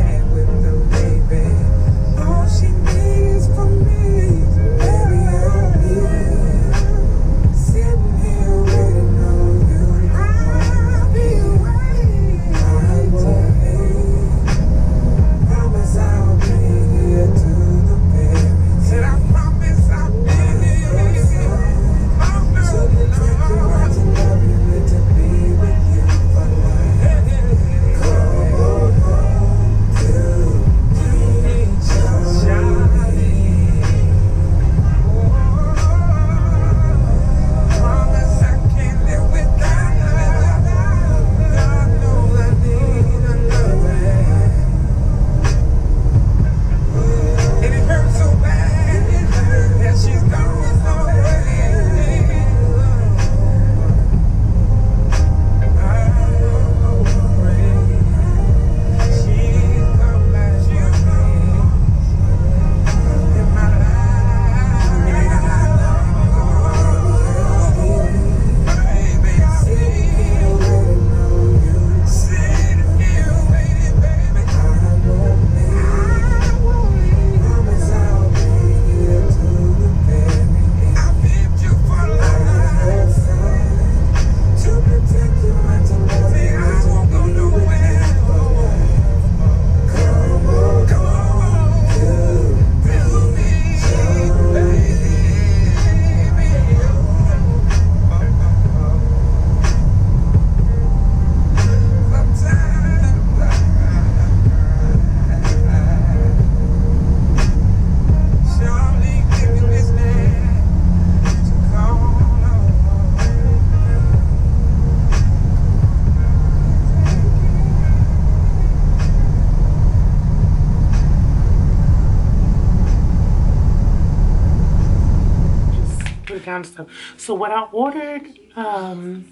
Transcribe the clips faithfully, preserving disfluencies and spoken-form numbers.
Kind of stuff. So what I ordered um,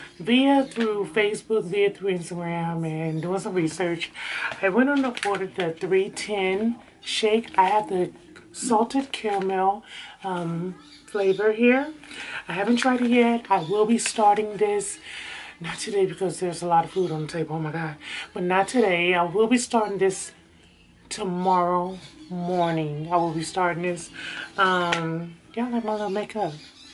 via through Facebook, via through Instagram, and doing some research, I went on to order the three ten shake. I have the salted caramel um, flavor here. I haven't tried it yet. I will be starting this. Not today because there's a lot of food on the table. Oh my God. But not today. I will be starting this tomorrow morning. I will be starting this. Um, yeah, like my little makeup.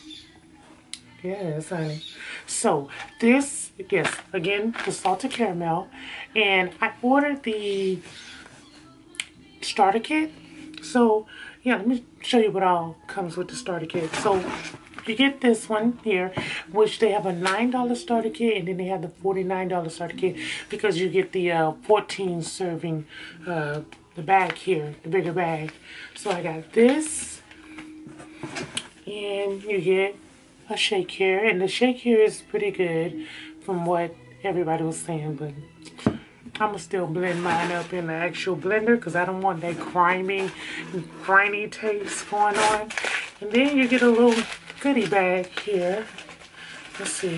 Yes, honey. So this, yes, again, the salted caramel. And I ordered the starter kit. So, yeah, let me show you what all comes with the starter kit. So, you get this one here, which they have a nine dollar starter kit, and then they have the forty-nine dollar starter kit because you get the uh, fourteen serving, uh, the bag here, the bigger bag. So I got this, and you get a shake here, and the shake here is pretty good from what everybody was saying, but I'm gonna still blend mine up in the actual blender because I don't want that grimy, briny taste going on. And then you get a little goodie bag here. Let's see.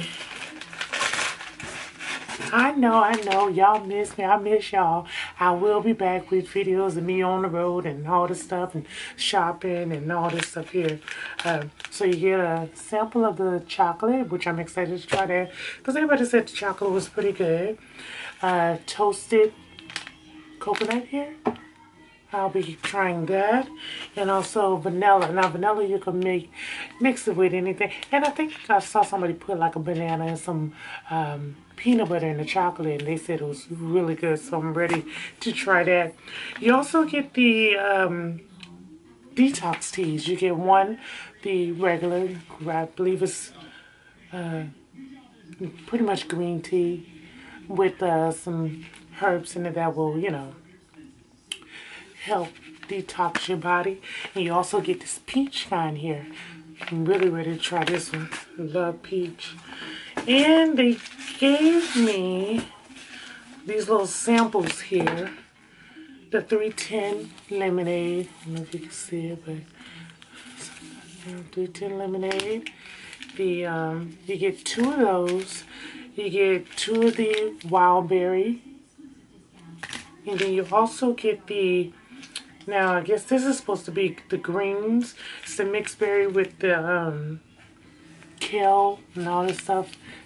I know, I know, y'all miss me. I miss y'all. I will be back with videos of me on the road and all this stuff and shopping and all this stuff here. Uh, so you get a sample of the chocolate, which I'm excited to try that because everybody said the chocolate was pretty good. Uh, toasted coconut here. I'll be trying that. And also vanilla. Now vanilla you can make mix it with anything. And I think I saw somebody put like a banana and some um, peanut butter in the chocolate, and they said it was really good, so I'm ready to try that. You also get the um, detox teas. You get one, the regular, I believe it's uh, pretty much green tea with uh, some herbs in it that will, you know, help detox your body. And you also get this peach kind here. I'm really ready to try this one. I love peach. And they gave me these little samples here. The three ten lemonade. I don't know if you can see it, but three ten lemonade. The um, you get two of those. You get two of the wild berry. And then you also get the, now I guess this is supposed to be the greens. It's the mixed berry with the um, kale and all this stuff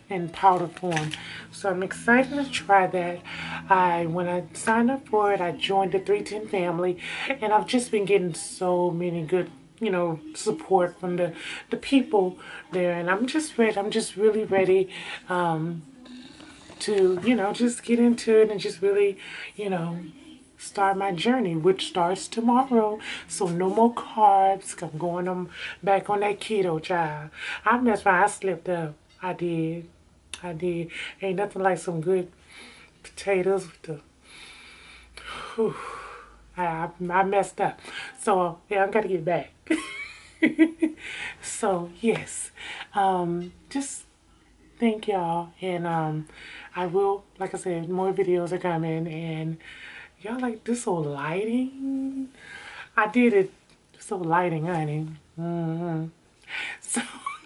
in powder form. So I'm excited to try that. I when I signed up for it, I joined the three ten family, and I've just been getting so many good, you know, support from the the people there, and I'm just ready. I'm just really ready um, to, you know, just get into it and just really, you know, start my journey, which starts tomorrow. So no more carbs. I'm going on back on that keto, child. I messed around. I slipped up. I did. I did. Ain't nothing like some good potatoes with the. Whew, I, I I messed up. So yeah, I gotta get back. So yes, um, just thank y'all, and um, I will, like I said, more videos are coming, and y'all like this old lighting. I did it so lighting, honey. Hmm. So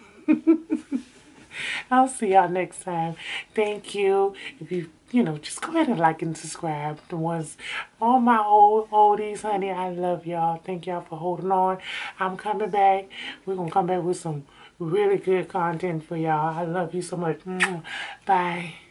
I'll see y'all next time. Thank you. If you, you know, just go ahead and like and subscribe. The ones, all my old oldies, honey, I love y'all. Thank y'all for holding on. I'm coming back. We're going to come back with some really good content for y'all. I love you so much. Bye.